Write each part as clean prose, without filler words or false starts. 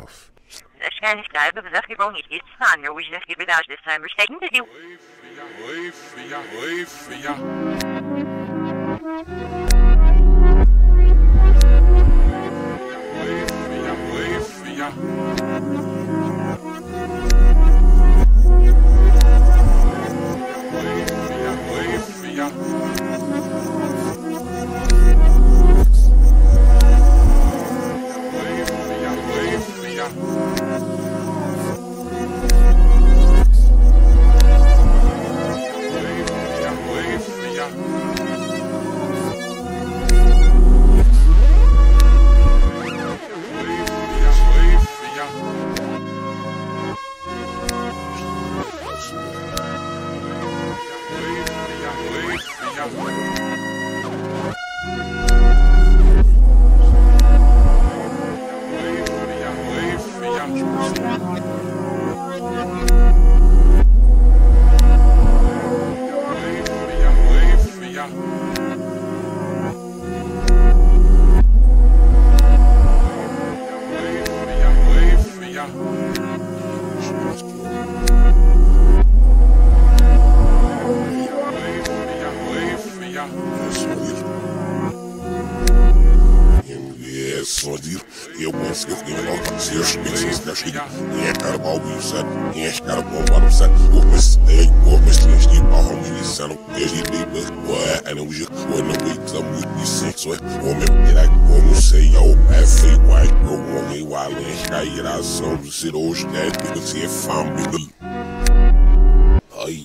off. Waarschijnlijk hebben we dat gewoon niet iets van. Hoe is dat je bedacht de cijfers tegen de nieuw? Eu penso que eu fiquei melhor com seus pensos da chega. E é cara mal pensado, e é cara bom para o santo. O pensei, o pensei, que barro me disseram. E de bebê, o é não já, o não vai estar muito dissexo. O meu pirata, o não sei, o é feio, o é o homem, o além, cair a ação do ser hoje, é que você é fã, baby. Ai.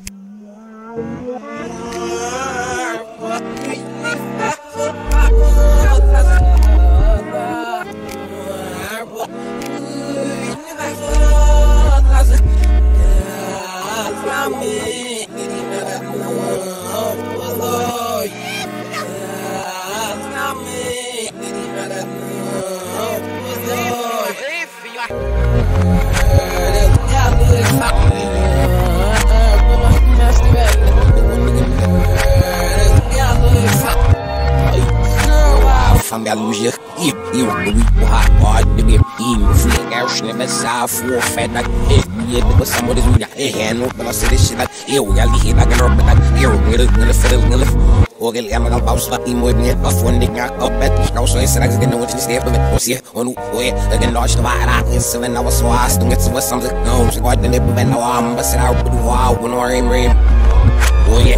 Família Lugia e eu o rapaz de mim e fui eu chama safo feda e depois amores mulher e no pela celestina eu ali na garota eu no fedel no o ele é na pausa e muito bem a fonte na opet não só será que não te step with você ou no foi a nós to vara isso when I was so asked to get something no she got the nip when I am but I would wow when I am oh yeah